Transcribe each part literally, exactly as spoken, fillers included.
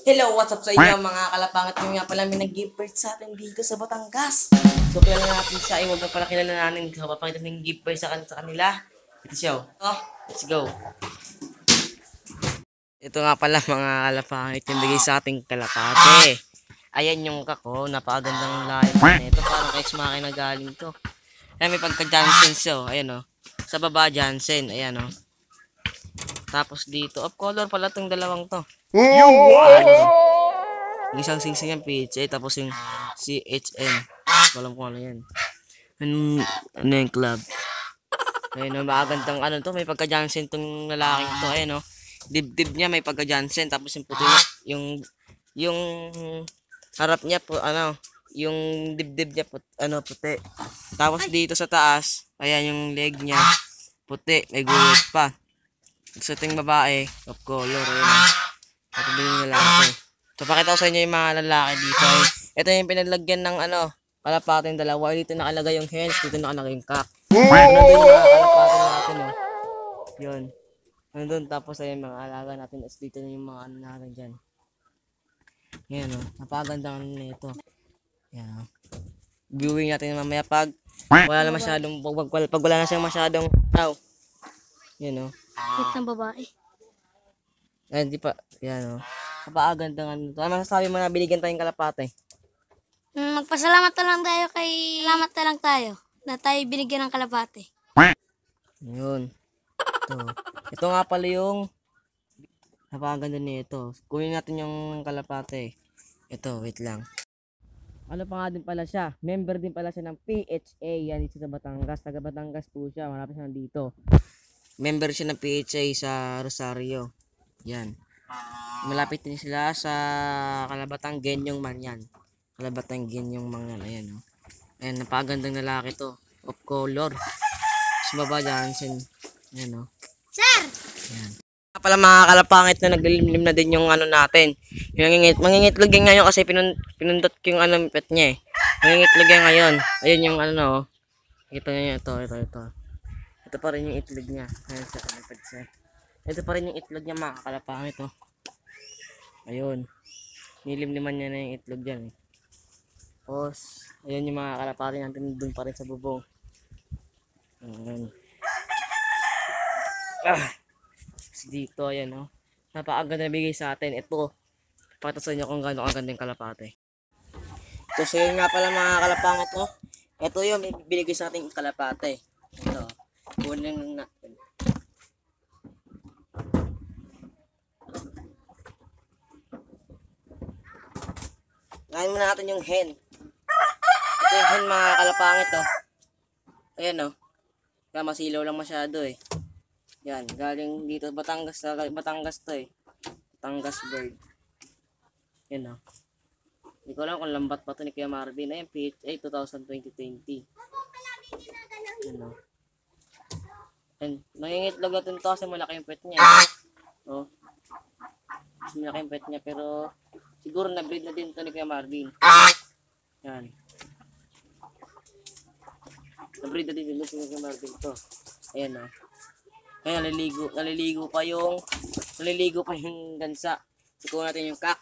Hello, what's up sa inyo mga kalapangit nyo nga pala may nag-give birth sa atin dito sa Batangas. So kilala natin siya, ay huwag na pala kilala natin. So papakita natin yung give birth sa, kan sa kanila. Ito siya. Oh, let's go. Ito nga pala mga kalapangit yung bigay sa ating kalapate. Ayan yung kako, napakagandang live na ito. Parang ex makina galing to. Ayan may pagka-Jansen siya. Oh. Ayan oh. Sa baba Jansen. Ayan oh. Tapos dito, off color pala tong dalawang to. Yung what? Yung isang singsing yung P H A, tapos yung C H N. Walang kung ano yan. Ano, ano yung club? Ayun, magandang ano to, may pagka-Jansen tong lalaking to. Ayun, no? Dibdib niya may pagka-Jansen, tapos yung puti, yung, yung harap niya po, ano, yung dibdib niya, put, ano, puti. Tapos dito sa taas, ayan yung leg niya, puti, may guhit pa. Sa ting babae, of color, ayun. Ito din yung lalaki. So, pakita ko sa inyo yung mga lalaki dito. Ito yung pinalagyan ng ano, kalapating dalawa. Dito nakalagay yung hens, dito nakalagay yung cock. Ano din yung mga kalapating natin, oh. Yun. Nandun, tapos ayun mga alaga natin. As dito na yung mga ano natin dyan. Yan, oh. Napakaganda ano nito. Yan. Viewing natin mamaya pag wala na masyadong, pag, pag, pag wala na siyang masyadong tao. Yan, oh. Hit ng babae. Ay, hindi pa. Yan, oh. Napakaganda nga nito. Ano masasabi mo na binigyan tayong kalapate? Mm, magpasalamat na lang tayo kay... Salamat na lang tayo na tayo binigyan ng kalapate. Yun. Ito. Ito nga pala yung napakaganda nito. Kunin natin yung kalapate. Ito, wait lang. Ano pa nga din pala siya? Member din pala siya ng P H A. Yan dito sa Batangas. Taga Batangas po siya. Malapit siya dito. Member siya ng P H A sa Rosario. Yan. Malapit din sila sa Kalabatang Genyong man yan. Kalabatang Genyong man yan. Ayan, oh. Ayan, napakagandang lalaki to. Of color. Sa baba Jansen. Ayan, oh. Sir! Ayan. Pala mga kalapangit na naglilimlim na din yung ano natin. Yung mangingit, mangingitlog yan ngayon kasi pinun, pinundot ko yung ano pet niya eh. Mangingitlog yan ngayon. Ayun yung ano, oh. Ito niya ito, ito, ito. Ito pa rin yung itlog niya. Ayan siya, kalapad siya. Ito pa rin yung itlog niya mga kalapangit, oh. Ayun. Nilimliman niya na yung itlog dyan eh. Tapos, ayun yung mga kalapati natin dun pa rin sa bubong. Ayun. Ah! Dito, ayan o. Oh. Napakaganda na bigay sa atin. Ito. Pakita sa inyo kung gaano kaganda yung kalapate. Ito, so yun nga pala mga kalapangit o. Oh. Ito yung binigay sa ating kalapate. Ito. Kunin natin. Ngayon muna natin yung hen. Ito yung hen mga kalapangit oh. Ayan oh. Kaya masilaw lang masyado eh. Yan, galing dito Batangas, Batangas to eh. Batangas bird. Yan oh. Hindi ko alam kung lambat pa to ni Kuya Marvin. Ayan, P H A twenty twenty. Yan oh. Yan, nangingitlog natin to kasi malaki yung pet niya. Oh. Malaki yung pet niya pero siguro na-breed na din to ni Kuya Marvin. Yan. Na-breed na din din to ni Kuya Marvin to. Ayan o. Oh. Ayan, naliligo, naliligo pa yung, naliligo pa yung gansa. Sikuha natin yung kak.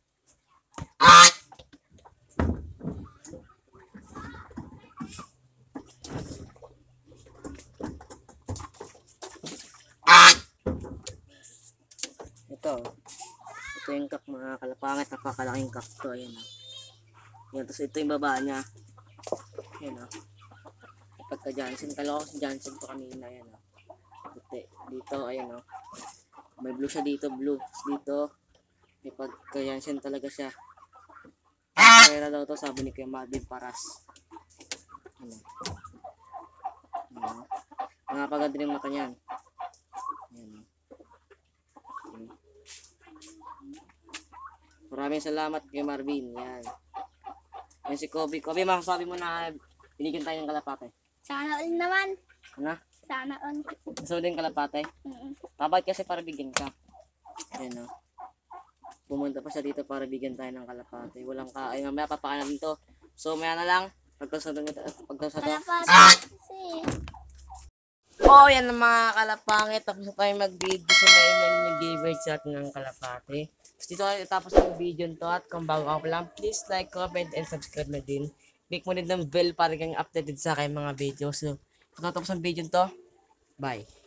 Ito. Ito yung kak mga kalapangit. Napakalaking kak to. Ayan o. Oh. Yan, tapos ito yung baba niya. Ayan o. Oh. Pagka Jansen, kala ko si Jansen to kanina. Ayan o. Oh. Dito, ayan o. Oh. May blue siya dito, blue. Dito, may pagka Jansen talaga siya. Pera daw to, sabi ni Kuya Marvin Paras. Ano. Ano. Nakapaganda rin mata niyan. Ayan o. Oh. Maraming salamat kay Marvin. Yan. Yan si Kobe. Kobe, makasabi mo na binigyan tayo ng kalapate. Sana all naman. Ano? Sana all. Gusto mo din kalapate? Mm-mm. Babait kasi para bigyan ka. Ayan o. Pumunta pa siya dito para bigyan tayo ng kalapate. Walang ka. Ay, mamaya papakain natin to. So, maya na lang. Pagkasado nito. Pagkasado. Kalapate. So, yan ang mga kalapangit. Tapos na tayo mag-video sa nailan yung giveaway sa atin ng kalapate. Tapos dito tayo tapos ng video to. At kung bago ako lang, please like, comment, and subscribe na din. Click mo din ng bell para kang updated sa aking mga video. So, pagkatapos ng video to, bye.